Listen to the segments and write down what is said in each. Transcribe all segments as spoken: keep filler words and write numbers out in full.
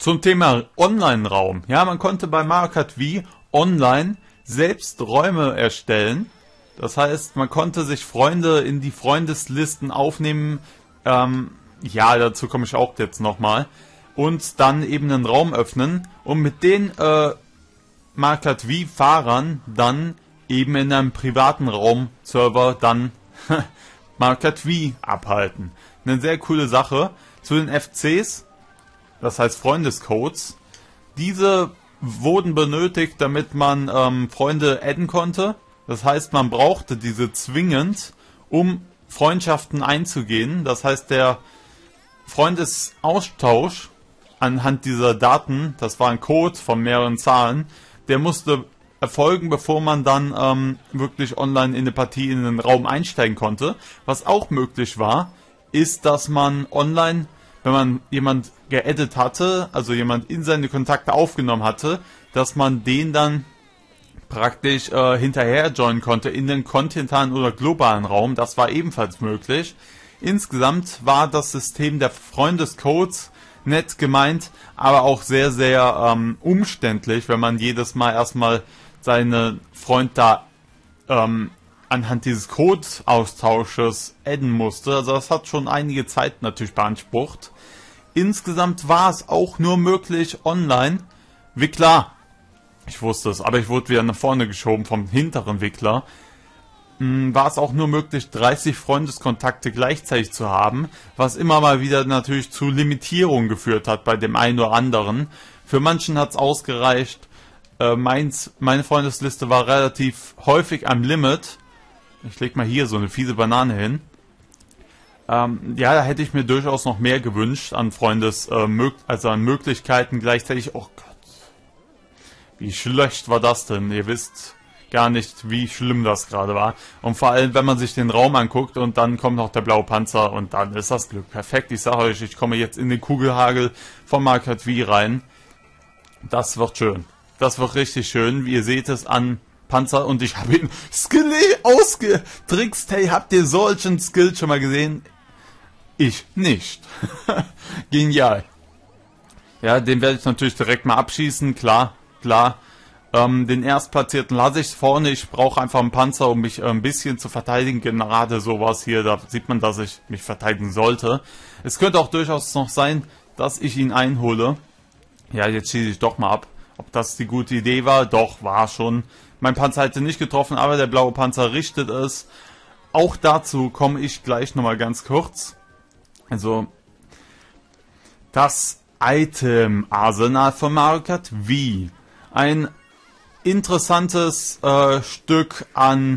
Zum Thema Online-Raum. Ja, man konnte bei Mario Kart Wii online selbst Räume erstellen. Das heißt, man konnte sich Freunde in die Freundeslisten aufnehmen. Ähm, ja, dazu komme ich auch jetzt nochmal. Und dann eben einen Raum öffnen und mit den äh, Mario Kart Wii-Fahrern dann eben in einem privaten Raum-Server dann Mario Kart Wii abhalten. Eine sehr coole Sache. Zu den F Cs, das heißt Freundescodes, diese wurden benötigt, damit man ähm, Freunde adden konnte. Das heißt, man brauchte diese zwingend, um Freundschaften einzugehen. Das heißt, der Freundesaustausch anhand dieser Daten, das war ein Code von mehreren Zahlen, der musste erfolgen, bevor man dann ähm, wirklich online in eine Partie, in den Raum einsteigen konnte. Was auch möglich war, ist, dass man online, wenn man jemand geaddet hatte, also jemand in seine Kontakte aufgenommen hatte, dass man den dann praktisch äh, hinterher joinen konnte in den kontinentalen oder globalen Raum. Das war ebenfalls möglich. Insgesamt war das System der Freundescodes nett gemeint, aber auch sehr, sehr ähm, umständlich, wenn man jedes Mal erstmal seine Freund da ähm, anhand dieses Code-Austausches adden musste. Also das hat schon einige Zeit natürlich beansprucht. Insgesamt war es auch nur möglich online. Wickler, ich wusste es, aber ich wurde wieder nach vorne geschoben vom hinteren Wickler. War es auch nur möglich, dreißig Freundeskontakte gleichzeitig zu haben, was immer mal wieder natürlich zu Limitierungen geführt hat bei dem einen oder anderen. Für manchen hat es ausgereicht. Äh, meins, meine Freundesliste war relativ häufig am Limit. Ich leg mal hier so eine fiese Banane hin. Ähm, ja, da hätte ich mir durchaus noch mehr gewünscht an Freundes, äh, mög also an Möglichkeiten gleichzeitig. Oh Gott, wie schlecht war das denn? Ihr wisst gar nicht, wie schlimm das gerade war. Und vor allem, wenn man sich den Raum anguckt und dann kommt noch der blaue Panzer und dann ist das Glück perfekt. Ich sage euch, ich komme jetzt in den Kugelhagel von Mario Kart Wii rein. Das wird schön. Das wird richtig schön. Wie ihr seht es an Panzer und ich habe ihn Skill ausgetrickst. Hey, habt ihr solchen Skill schon mal gesehen? Ich nicht. Genial. Ja, den werde ich natürlich direkt mal abschießen. Klar, klar. Ähm, den Erstplatzierten lasse ich vorne. Ich brauche einfach einen Panzer, um mich äh, ein bisschen zu verteidigen. Gerade sowas hier, da sieht man, dass ich mich verteidigen sollte. Es könnte auch durchaus noch sein, dass ich ihn einhole. Ja, jetzt schieße ich doch mal ab. Ob das die gute Idee war? Doch, war schon. Mein Panzer hätte nicht getroffen, aber der blaue Panzer richtet es. Auch dazu komme ich gleich nochmal ganz kurz. Also, das Item-Arsenal von Mario Kart Wii. Ein interessantes äh, Stück an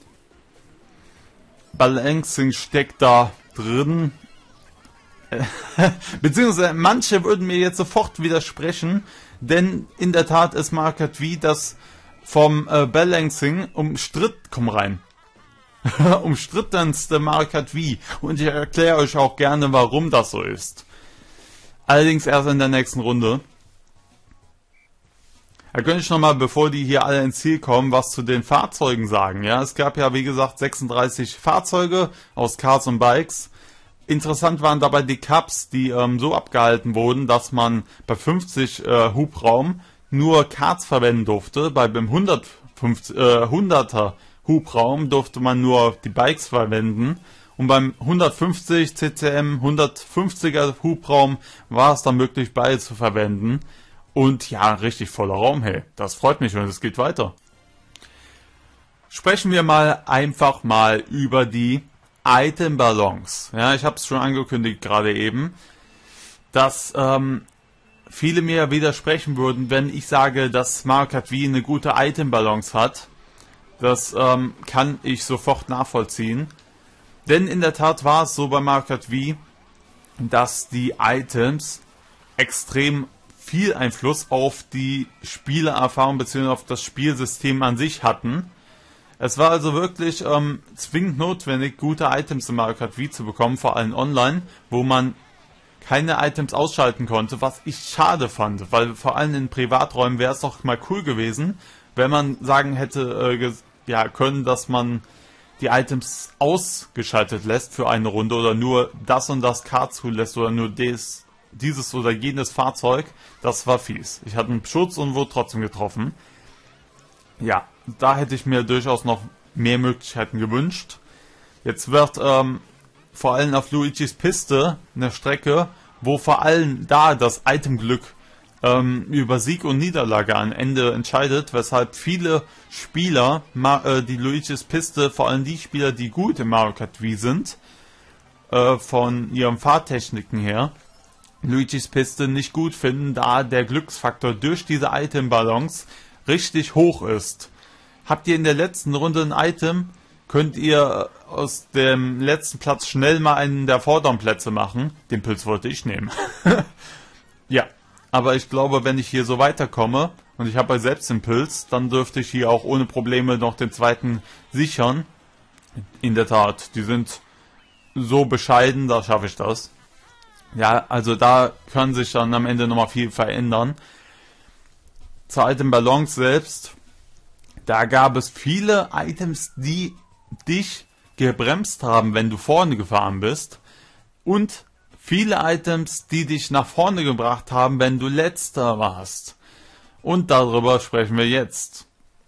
Balancing steckt da drin. Beziehungsweise manche würden mir jetzt sofort widersprechen, denn in der Tat ist Mario Kart Wii das vom äh, Balancing umstritten, komm rein, umstrittenste Mario Kart Wii. Und ich erkläre euch auch gerne, warum das so ist. Allerdings erst in der nächsten Runde. Da könnte ich nochmal, bevor die hier alle ins Ziel kommen, was zu den Fahrzeugen sagen. Ja, es gab ja, wie gesagt, sechsunddreißig Fahrzeuge aus Cars und Bikes. Interessant waren dabei die Cups, die ähm, so abgehalten wurden, dass man bei fünfzig äh, Hubraum nur Karts verwenden durfte. Bei dem hundertfünfzig, äh, hunderter Hubraum durfte man nur die Bikes verwenden. Und beim hundertfünfzig C C M, hundertfünfziger Hubraum war es dann möglich, beide zu verwenden. Und ja, richtig voller Raum, hey, das freut mich und es geht weiter. Sprechen wir mal einfach mal über die Item-Ballons. Ja, ich habe es schon angekündigt gerade eben, dass ähm, viele mir widersprechen würden, wenn ich sage, dass Mario Kart Wii eine gute Item-Balance hat. Das ähm, kann ich sofort nachvollziehen. Denn in der Tat war es so bei Mario Kart Wii, dass die Items extrem viel Einfluss auf die Spielererfahrung bzw. auf das Spielsystem an sich hatten. Es war also wirklich ähm, zwingend notwendig, gute Items in Mario Kart Wii zu bekommen, vor allem online, wo man keine Items ausschalten konnte, was ich schade fand, weil vor allem in Privaträumen wäre es doch mal cool gewesen, wenn man sagen hätte äh, ja, können, dass man die Items ausgeschaltet lässt für eine Runde oder nur das und das Kart zulässt oder nur des, dieses oder jenes Fahrzeug. Das war fies. Ich hatte einen Schutz und wurde trotzdem getroffen. Ja, da hätte ich mir durchaus noch mehr Möglichkeiten gewünscht. Jetzt wird ähm, vor allem auf Luigis Piste eine Strecke, wo vor allem da das Itemglück ähm, über Sieg und Niederlage am Ende entscheidet, weshalb viele Spieler, äh, die Luigis Piste, vor allem die Spieler, die gut im Mario Kart Wii sind, äh, von ihren Fahrtechniken her, Luigis Piste nicht gut finden, da der Glücksfaktor durch diese Item-Balance richtig hoch ist. Habt ihr in der letzten Runde ein Item, könnt ihr aus dem letzten Platz schnell mal einen der vorderen Plätze machen. Den Pilz wollte ich nehmen. Ja, aber ich glaube, wenn ich hier so weiterkomme und ich habe selbst den Pilz, dann dürfte ich hier auch ohne Probleme noch den zweiten sichern. In der Tat, die sind so bescheiden, da schaffe ich das. Ja, also da kann sich dann am Ende nochmal viel verändern. Zur Item Balance selbst, da gab es viele Items, die dich gebremst haben, wenn du vorne gefahren bist, und viele Items, die dich nach vorne gebracht haben, wenn du letzter warst. Und darüber sprechen wir jetzt.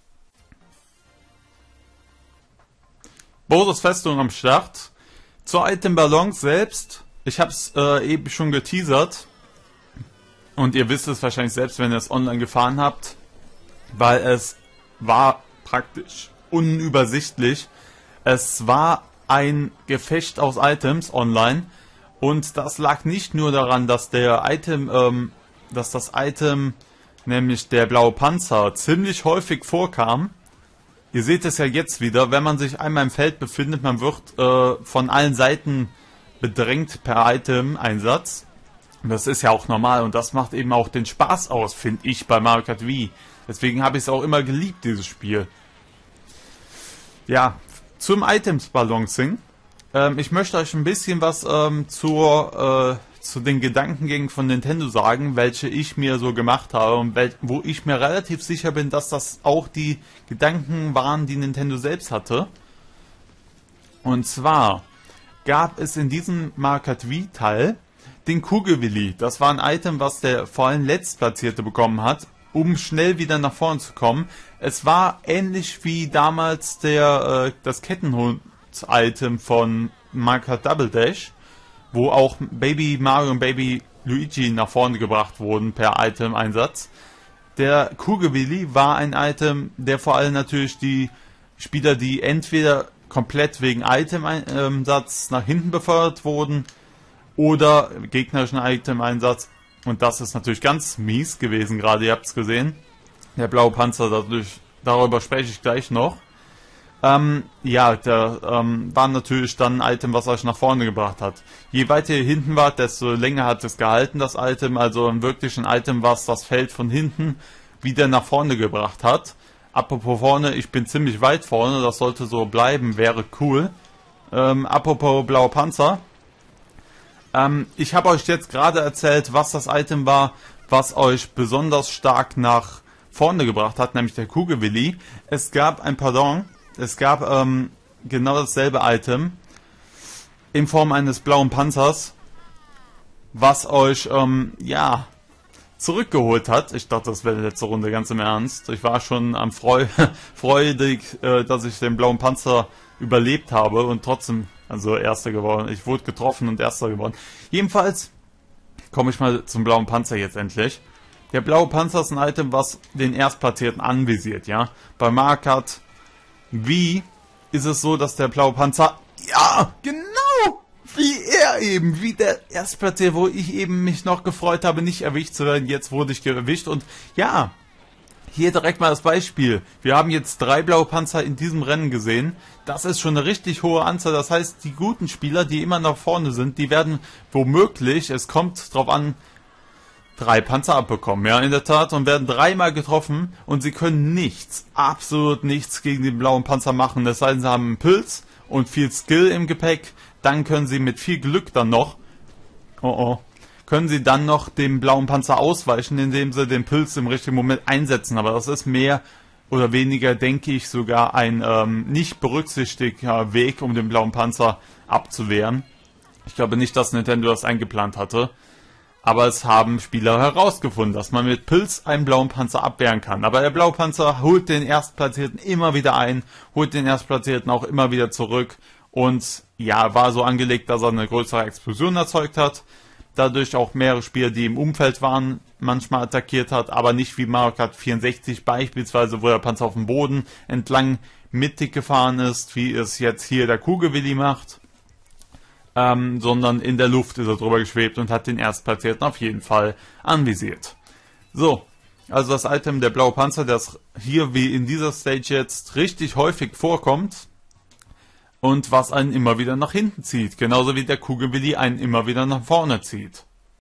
Bowsers Festung am Start. Zur Item Balance selbst, ich habe es äh, eben schon geteasert und ihr wisst es wahrscheinlich selbst, wenn ihr es online gefahren habt, weil es war praktisch unübersichtlich. Es war ein Gefecht aus Items online und das lag nicht nur daran, dass der Item, ähm, dass das Item, nämlich der blaue Panzer, ziemlich häufig vorkam. Ihr seht es ja jetzt wieder, wenn man sich einmal im Feld befindet, man wird äh, von allen Seiten bedrängt per Item-Einsatz. Das ist ja auch normal und das macht eben auch den Spaß aus, finde ich, bei Mario Kart Wii. Deswegen habe ich es auch immer geliebt, dieses Spiel. Ja, zum Items-Balancing. Ähm, ich möchte euch ein bisschen was ähm, zur, äh, zu den Gedankengängen von Nintendo sagen, welche ich mir so gemacht habe und wo ich mir relativ sicher bin, dass das auch die Gedanken waren, die Nintendo selbst hatte. Und zwar gab es in diesem Mario Kart Wii Teil den Kugelwilli. Das war ein Item, was der vor allem Letztplatzierte bekommen hat, um schnell wieder nach vorne zu kommen. Es war ähnlich wie damals der äh, das Kettenhund-Item von Mario Kart Double Dash, wo auch Baby Mario und Baby Luigi nach vorne gebracht wurden per Item-Einsatz. Der Kugelwilli war ein Item, der vor allem natürlich die Spieler, die entweder komplett wegen Item-Einsatz nach hinten befördert wurden oder gegnerischen Item-Einsatz. Und das ist natürlich ganz mies gewesen, gerade ihr habt es gesehen. Der blaue Panzer, dadurch, darüber spreche ich gleich noch. Ähm, ja, der ähm, war natürlich dann ein Item, was euch nach vorne gebracht hat. Je weiter ihr hinten wart, desto länger hat es gehalten, das Item. Also wirklich ein Item, was das Feld von hinten wieder nach vorne gebracht hat. Apropos vorne, ich bin ziemlich weit vorne, das sollte so bleiben, wäre cool. Ähm, apropos blauer Panzer. Ähm, ich habe euch jetzt gerade erzählt, was das Item war, was euch besonders stark nach vorne gebracht hat, nämlich der Kugelwilli. Es gab ein Pardon, es gab ähm, genau dasselbe Item in Form eines blauen Panzers, was euch, ähm, ja, zurückgeholt hat. Ich dachte, das wäre die letzte Runde, ganz im Ernst. Ich war schon am Freu freudig, äh, dass ich den blauen Panzer überlebt habe und trotzdem, also Erster geworden. Ich wurde getroffen und Erster geworden. Jedenfalls komme ich mal zum blauen Panzer jetzt endlich. Der blaue Panzer ist ein Item, was den Erstplatzierten anvisiert, ja. Bei Mario Kart Wii ist es so, dass der blaue Panzer, ja, genau, wie er eben, wie der Erstplatzierte, wo ich eben mich noch gefreut habe, nicht erwischt zu werden. Jetzt wurde ich erwischt und ja, hier direkt mal das Beispiel. Wir haben jetzt drei blaue Panzer in diesem Rennen gesehen. Das ist schon eine richtig hohe Anzahl. Das heißt, die guten Spieler, die immer nach vorne sind, die werden womöglich, es kommt drauf an, drei Panzer abbekommen, ja, in der Tat, und werden dreimal getroffen und sie können nichts, absolut nichts gegen den blauen Panzer machen. Es sei denn, sie haben einen Pilz und viel Skill im Gepäck. Dann können sie mit viel Glück dann noch, oh oh, können sie dann noch dem blauen Panzer ausweichen, indem sie den Pilz im richtigen Moment einsetzen. Aber das ist mehr oder weniger, denke ich, sogar ein ähm, nicht berücksichtigter Weg, um den blauen Panzer abzuwehren. Ich glaube nicht, dass Nintendo das eingeplant hatte. Aber es haben Spieler herausgefunden, dass man mit Pilz einen blauen Panzer abwehren kann. Aber der blaue Panzer holt den Erstplatzierten immer wieder ein, holt den Erstplatzierten auch immer wieder zurück. Und ja, war so angelegt, dass er eine größere Explosion erzeugt hat. Dadurch auch mehrere Spieler, die im Umfeld waren, manchmal attackiert hat. Aber nicht wie Mario Kart vierundsechzig beispielsweise, wo der Panzer auf dem Boden entlang mittig gefahren ist, wie es jetzt hier der Kugelwilli macht. Ähm, sondern in der Luft ist er drüber geschwebt und hat den Erstplatzierten auf jeden Fall anvisiert. So, also das Item der blaue Panzer, das hier wie in dieser Stage jetzt richtig häufig vorkommt und was einen immer wieder nach hinten zieht, genauso wie der Kugelwilli einen immer wieder nach vorne zieht.